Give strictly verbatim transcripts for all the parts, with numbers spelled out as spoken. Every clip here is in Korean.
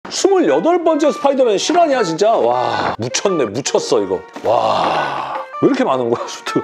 스물여덟 번째 스파이더맨 실화냐 진짜? 와 묻혔네 묻혔어 이거. 와 왜 이렇게 많은 거야 수트?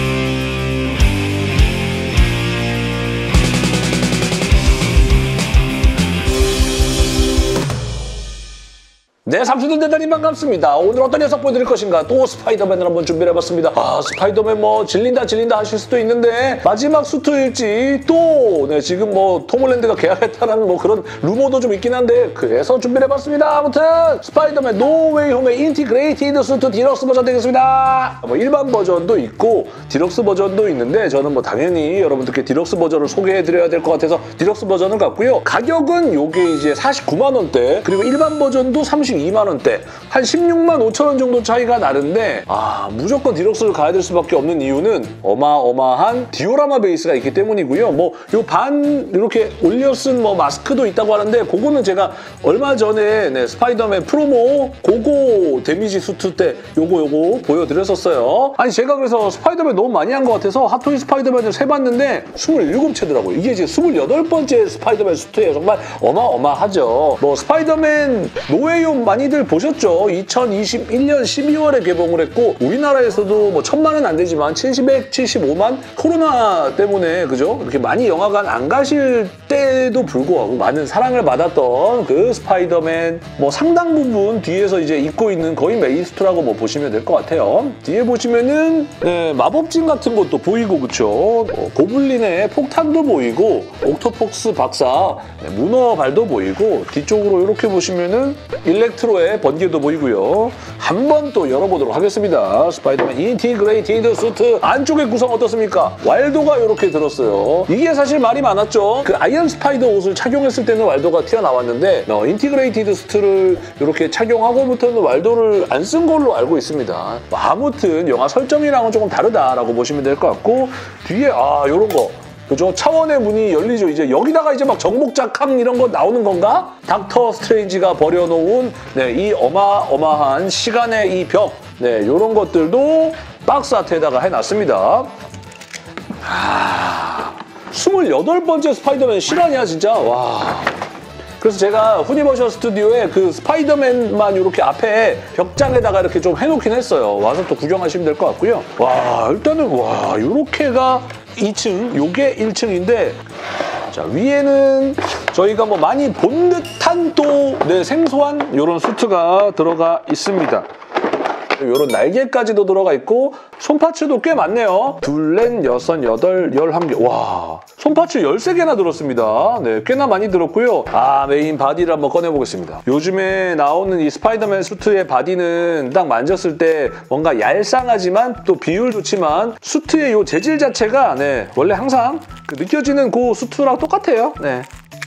네, 삼촌들 대단히 반갑습니다. 오늘 어떤 녀석 보여드릴 것인가? 또 스파이더맨을 한번 준비해봤습니다. 아, 스파이더맨 뭐 질린다 질린다 하실 수도 있는데 마지막 수트일지 또 네, 지금 뭐 톰 홀랜드가 계약했다는 뭐 그런 루머도 좀 있긴 한데 그래서 준비해봤습니다. 아무튼 스파이더맨 노웨이 홈의 인티그레이티드 수트 디럭스 버전 되겠습니다. 뭐 일반 버전도 있고 디럭스 버전도 있는데 저는 뭐 당연히 여러분들께 디럭스 버전을 소개해드려야 될 것 같아서 디럭스 버전을 갖고요. 가격은 요게 이제 사십구만 원대 그리고 일반 버전도 삼십이만 원대 한 십육만 오천 원 정도 차이가 나는데 아 무조건 디럭스를 가야 될 수밖에 없는 이유는 어마어마한 디오라마 베이스가 있기 때문이고요. 뭐 요 반 이렇게 올려 쓴 뭐 마스크도 있다고 하는데 그거는 제가 얼마 전에 네, 스파이더맨 프로모 고고 데미지 수트 때 요거 요거 보여드렸었어요. 아니 제가 그래서 스파이더맨 너무 많이 한 것 같아서 핫토이 스파이더맨을 세봤는데 스물일곱 채더라고요. 이게 지금 스물여덟 번째 스파이더맨 수트예요. 정말 어마어마하죠. 뭐 스파이더맨 노웨이홈 많이들 보셨죠? 이천이십일 년 십이월에 개봉을 했고 우리나라에서도 뭐 천만은 안 되지만 칠백칠십오만 코로나 때문에 그죠? 이렇게 많이 영화관 안 가실 때에도 불구하고 많은 사랑을 받았던 그 스파이더맨 뭐 상당 부분 뒤에서 이제 입고 있는 거의 메이스트라고 뭐 보시면 될 것 같아요. 뒤에 보시면은 네, 마법진 같은 것도 보이고 그쵸? 뭐 고블린의 폭탄도 보이고 옥토폭스 박사 네, 문어 발도 보이고 뒤쪽으로 이렇게 보시면은 일렉트로의 번개도 보이고요. 한번 또 열어보도록 하겠습니다. 스파이더맨 인티그레이티드 수트 안쪽의 구성 어떻습니까? 왈도가 이렇게 들었어요. 이게 사실 말이 많았죠. 그 아이언 스파이더 옷을 착용했을 때는 왈도가 튀어나왔는데 어, 인티그레이티드 수트를 이렇게 착용하고부터는 왈도를 안 쓴 걸로 알고 있습니다. 뭐 아무튼 영화 설정이랑은 조금 다르다라고 보시면 될 것 같고 뒤에 아 이런 거 그죠? 차원의 문이 열리죠. 이제 여기다가 이제 막 정복자캉 이런 거 나오는 건가? 닥터 스트레인지가 버려놓은 네, 이 어마어마한 시간의 이 벽 네, 이런 것들도 박스 아트에다가 해놨습니다. 아, 스물여덟 번째 스파이더맨 실화냐 진짜? 와. 그래서 제가 후니버셜 스튜디오에 그 스파이더맨만 이렇게 앞에 벽장에다가 이렇게 좀 해놓긴 했어요. 와서 또 구경하시면 될 것 같고요. 와 일단은 와 이렇게가 이 층, 요게 일 층인데 자 위에는 저희가 뭐 많이 본 듯한 또 네, 생소한 이런 수트가 들어가 있습니다. 이런 날개까지도 들어가 있고 손파츠도 꽤 많네요. 둘, 넷, 여섯, 여덟, 열한 개. 와 손파츠 열세 개나 들었습니다. 네, 꽤나 많이 들었고요. 아 메인 바디를 한번 꺼내보겠습니다. 요즘에 나오는 이 스파이더맨 수트의 바디는 딱 만졌을 때 뭔가 얄쌍하지만 또 비율 좋지만 수트의 이 재질 자체가 네, 원래 항상 그 느껴지는 그 수트랑 똑같아요. 네.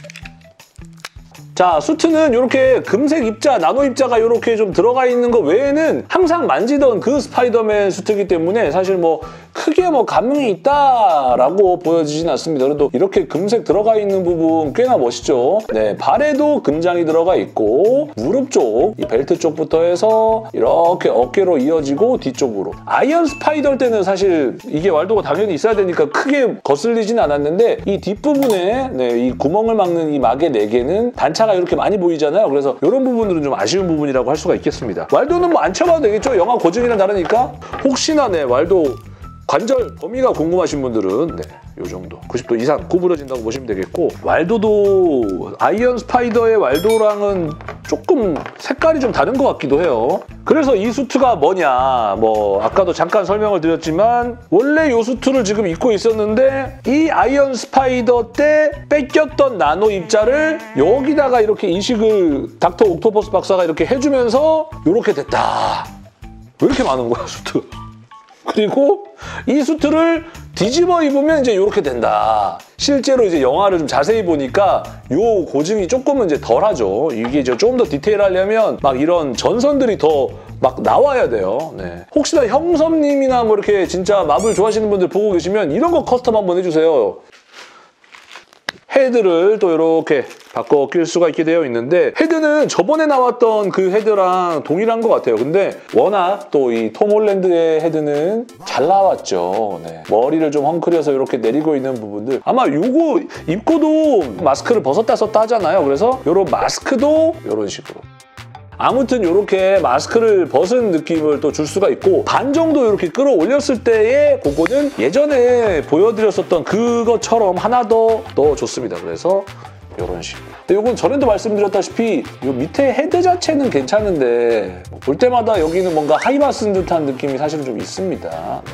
자, 수트는 이렇게 금색 입자, 나노 입자가 이렇게 좀 들어가 있는 거 외에는 항상 만지던 그 스파이더맨 수트이기 때문에 사실 뭐 크게 뭐 감흥이 있다라고 보여지진 않습니다. 그래도 이렇게 금색 들어가 있는 부분 꽤나 멋있죠. 네, 발에도 금장이 들어가 있고 무릎 쪽, 이 벨트 쪽부터 해서 이렇게 어깨로 이어지고 뒤쪽으로. 아이언 스파이더 때는 사실 이게 왈도가 당연히 있어야 되니까 크게 거슬리진 않았는데 이 뒷부분에 네, 이 구멍을 막는 이 막의 네 개는 단차 가 이렇게 많이 보이잖아요. 그래서 이런 부분들은 좀 아쉬운 부분이라고 할 수가 있겠습니다. 왈도는 뭐 안 쳐봐도 되겠죠? 영화 고증이랑 다르니까. 혹시나 네 왈도 관절 범위가 궁금하신 분들은 네, 요 정도 구십 도 이상 구부러진다고 보시면 되겠고 왈도도 아이언 스파이더의 왈도랑은 조금 색깔이 좀 다른 것 같기도 해요. 그래서 이 수트가 뭐냐 뭐 아까도 잠깐 설명을 드렸지만 원래 이 수트를 지금 입고 있었는데 이 아이언 스파이더 때 뺏겼던 나노 입자를 여기다가 이렇게 이식을 닥터 옥토퍼스 박사가 이렇게 해주면서 이렇게 됐다. 왜 이렇게 많은 거야 수트? 그리고 이 수트를 뒤집어 입으면 이제 이렇게 된다. 실제로 이제 영화를 좀 자세히 보니까 요 고증이 조금은 이제 덜하죠. 이게 이제 좀 더 디테일하려면 막 이런 전선들이 더 막 나와야 돼요. 네. 혹시나 형섭님이나 뭐 이렇게 진짜 마블 좋아하시는 분들 보고 계시면 이런 거 커스텀 한번 해주세요. 헤드를 또 이렇게 바꿔 낄 수가 있게 되어 있는데 헤드는 저번에 나왔던 그 헤드랑 동일한 것 같아요. 근데 워낙 또 이 톰 홀랜드의 헤드는 잘 나왔죠. 네. 머리를 좀 헝클여서 이렇게 내리고 있는 부분들 아마 이거 입고도 마스크를 벗었다 썼다 하잖아요. 그래서 이런 마스크도 이런 식으로 아무튼 이렇게 마스크를 벗은 느낌을 또 줄 수가 있고 반 정도 이렇게 끌어올렸을 때의 그거는 예전에 보여드렸었던 그것처럼 하나 더 넣어줬습니다. 그래서 이런 식으로. 근데 이건 전에도 말씀드렸다시피 이 밑에 헤드 자체는 괜찮은데 볼 때마다 여기는 뭔가 하이바 쓴 듯한 느낌이 사실은 좀 있습니다. 네.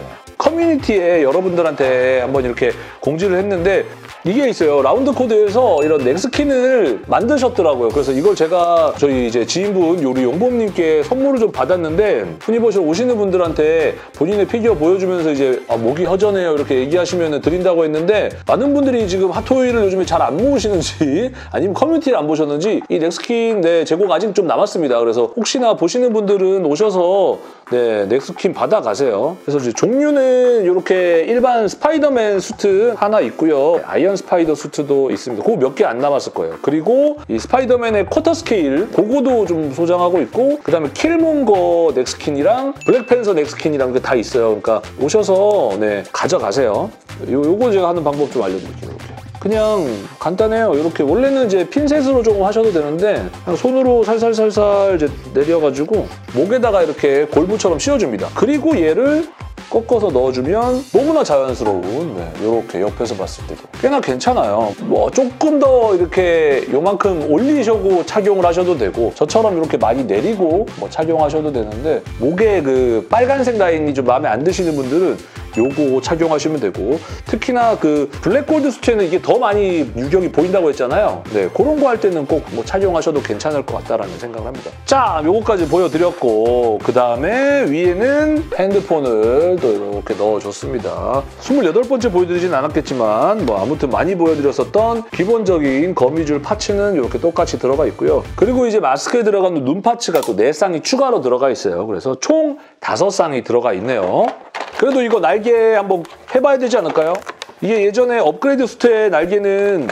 커뮤니티에 여러분들한테 한번 이렇게 공지를 했는데 이게 있어요. 라운드 코드에서 이런 넥스킨을 만드셨더라고요. 그래서 이걸 제가 저희 이제 지인분 요리 용범님께 선물을 좀 받았는데 푸니버실 오시는 분들한테 본인의 피규어 보여주면서 이제 아, 목이 허전해요 이렇게 얘기하시면 드린다고 했는데 많은 분들이 지금 핫토이를 요즘에 잘 안 모으시는지 아니면 커뮤니티를 안 보셨는지 이 넥스킨 네, 재고가 아직 좀 남았습니다. 그래서 혹시나 보시는 분들은 오셔서 네, 넥스킨 받아가세요. 그래서 이제 종류는 이렇게 일반 스파이더맨 수트 하나 있고요. 아이언 스파이더 수트도 있습니다. 그거 몇 개 안 남았을 거예요. 그리고 이 스파이더맨의 쿼터 스케일 그거도 좀 소장하고 있고 그 다음에 킬몬거 넥스킨이랑 블랙팬서 넥스킨이랑 다 있어요. 그러니까 오셔서 네, 가져가세요. 요, 요거 제가 하는 방법 좀 알려드릴게요. 이렇게. 그냥 간단해요. 이렇게 원래는 이제 핀셋으로 조금 하셔도 되는데 그냥 손으로 살살살살 이제 내려가지고 목에다가 이렇게 골무처럼 씌워줍니다. 그리고 얘를 꺾어서 넣어주면 너무나 자연스러운 네, 이렇게 옆에서 봤을 때도 꽤나 괜찮아요. 뭐 조금 더 이렇게 요만큼 올리셔고 착용을 하셔도 되고 저처럼 이렇게 많이 내리고 뭐 착용하셔도 되는데 목에 그 빨간색 라인이 좀 마음에 안 드시는 분들은 요거 착용하시면 되고 특히나 그 블랙골드 수트에는 이게 더 많이 유격이 보인다고 했잖아요. 네, 그런 거 할 때는 꼭 뭐 착용하셔도 괜찮을 것 같다라는 생각을 합니다. 자, 요거까지 보여드렸고 그 다음에 위에는 핸드폰을 또 이렇게 넣어줬습니다. 스물여덟 번째 보여드리진 않았겠지만 뭐 아무튼 많이 보여드렸었던 기본적인 거미줄 파츠는 이렇게 똑같이 들어가 있고요. 그리고 이제 마스크에 들어가는 눈 파츠가 또 네 쌍이 추가로 들어가 있어요. 그래서 총 다섯 쌍이 들어가 있네요. 그래도 이거 날개 한번 해봐야 되지 않을까요? 이게 예전에 업그레이드 수트의 날개는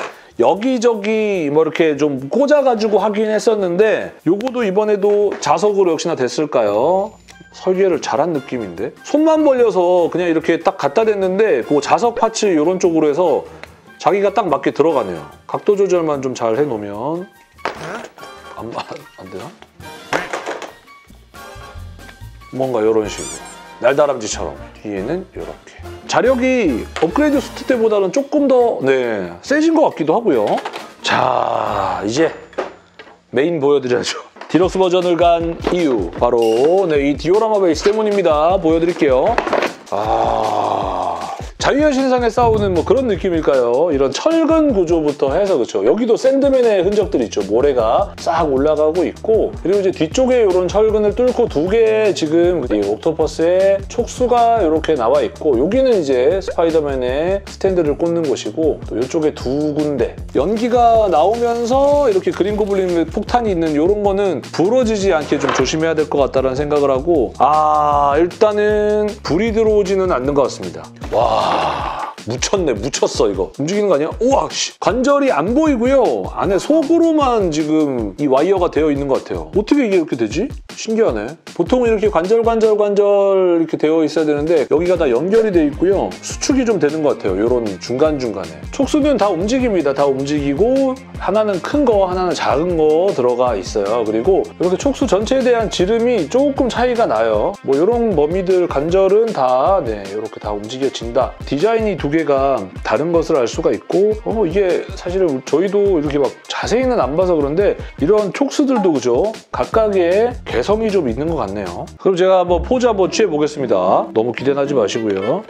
여기저기 뭐 이렇게 좀 꽂아가지고 하긴 했었는데 요거도 이번에도 자석으로 역시나 됐을까요? 설계를 잘한 느낌인데? 손만 벌려서 그냥 이렇게 딱 갖다 댔는데 그 자석 파츠 이런 쪽으로 해서 자기가 딱 맞게 들어가네요. 각도 조절만 좀 잘 해놓으면 안, 안 되나? 뭔가 이런 식으로 날다람쥐처럼 뒤에는 이렇게 자력이 업그레이드 수트 때보다는 조금 더 네, 세진 것 같기도 하고요. 자, 이제 메인 보여드려야죠. 디럭스 버전을 간 이유 바로 네, 이 디오라마 베이스 때문입니다. 보여드릴게요. 아... 자유의 신상에 싸우는 뭐 그런 느낌일까요? 이런 철근 구조부터 해서 그렇죠. 여기도 샌드맨의 흔적들이 있죠. 모래가 싹 올라가고 있고 그리고 이제 뒤쪽에 이런 철근을 뚫고 두 개의 지금 이 옥토퍼스의 촉수가 이렇게 나와 있고 여기는 이제 스파이더맨의 스탠드를 꽂는 곳이고 또 이쪽에 두 군데 연기가 나오면서 이렇게 그린 고블린의 폭탄이 있는 이런 거는 부러지지 않게 좀 조심해야 될 것 같다는 생각을 하고 아 일단은 불이 들어오지는 않는 것 같습니다. 와 묻혔네 묻혔어 이거 움직이는 거 아니야? 우와 씨. 관절이 안 보이고요 안에 속으로만 지금 이 와이어가 되어 있는 것 같아요. 어떻게 이게 이렇게 되지? 신기하네. 보통은 이렇게 관절 관절 관절 이렇게 되어 있어야 되는데 여기가 다 연결이 되어 있고요 수축이 좀 되는 것 같아요. 이런 중간중간에 촉수는 다 움직입니다. 다 움직이고 하나는 큰 거 하나는 작은 거 들어가 있어요. 그리고 이렇게 촉수 전체에 대한 지름이 조금 차이가 나요. 뭐 이런 머미들 관절은 다 네, 이렇게 다 움직여진다. 디자인이 두 개가 다른 것을 알 수가 있고 어, 이게 사실은 저희도 이렇게 막 자세히는 안 봐서 그런데 이런 촉수들도 그죠? 각각의 개성이 좀 있는 것 같네요. 그럼 제가 한번 포즈 한번 취해보겠습니다. 너무 기대는 하지 마시고요.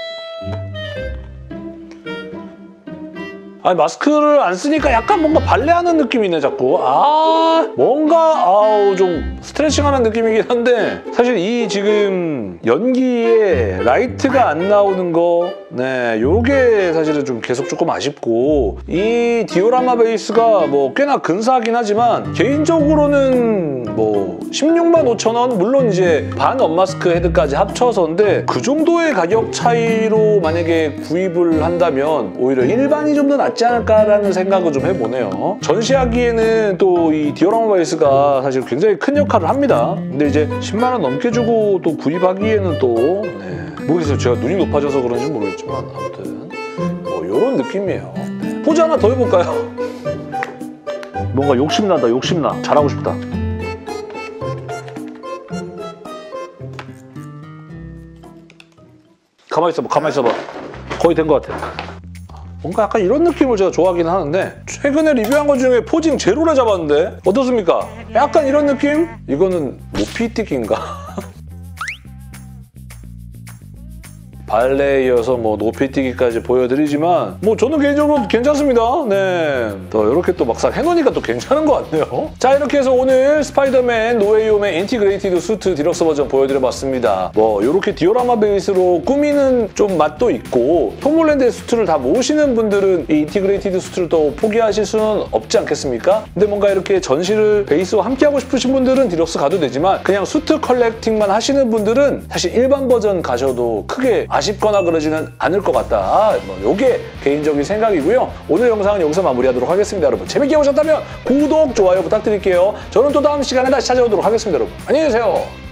아니 마스크를 안 쓰니까 약간 뭔가 발레하는 느낌이네 자꾸. 아 뭔가 아우 좀 스트레칭하는 느낌이긴 한데 사실 이 지금 연기에 라이트가 안 나오는 거 네, 요게 사실은 좀 계속 조금 아쉽고 이 디오라마 베이스가 뭐 꽤나 근사하긴 하지만 개인적으로는 뭐 십육만 오천 원 물론 이제 반 언마스크 헤드까지 합쳐서인데 그 정도의 가격 차이로 만약에 구입을 한다면 오히려 일반이 좀 더 낫지 않을까라는 생각을 좀 해보네요. 전시하기에는 또 이 디오라마 베이스가 사실 굉장히 큰 역할을 합니다. 근데 이제 십만 원 넘게 주고 또 구입하기에는 또 네. 모르겠어요. 제가 눈이 높아져서 그런지 모르겠지만 아무튼 뭐 이런 느낌이에요. 네. 포즈 하나 더 해볼까요? 뭔가 욕심나다 욕심나. 잘하고 싶다. 가만히 있어봐 가만히 있어봐. 거의 된 것 같아. 뭔가 약간 이런 느낌을 제가 좋아하긴 하는데 최근에 리뷰한 것 중에 포징 제로를 잡았는데 어떻습니까? 약간 이런 느낌? 이거는 높이뛰기인가? 발레에 이어서 뭐 높이뛰기까지 보여드리지만 뭐 저는 개인적으로 괜찮습니다. 네, 또 이렇게 또 막상 해놓으니까 또 괜찮은 것 같네요. 자, 이렇게 해서 오늘 스파이더맨 노웨이홈의 인티그레이티드 수트 디럭스 버전 보여드려봤습니다. 뭐 이렇게 디오라마 베이스로 꾸미는 좀 맛도 있고 톰 홀랜드의 수트를 다 모으시는 분들은 이 인티그레이티드 수트를 또 포기하실 수는 없지 않겠습니까? 근데 뭔가 이렇게 전시를 베이스와 함께하고 싶으신 분들은 디럭스 가도 되지만 그냥 수트 컬렉팅만 하시는 분들은 사실 일반 버전 가셔도 크게 아쉽거나 그러지는 않을 것 같다. 뭐 요게 개인적인 생각이고요. 오늘 영상은 여기서 마무리하도록 하겠습니다. 여러분 재밌게 보셨다면 구독, 좋아요 부탁드릴게요. 저는 또 다음 시간에 다시 찾아오도록 하겠습니다. 여러분 안녕히 계세요.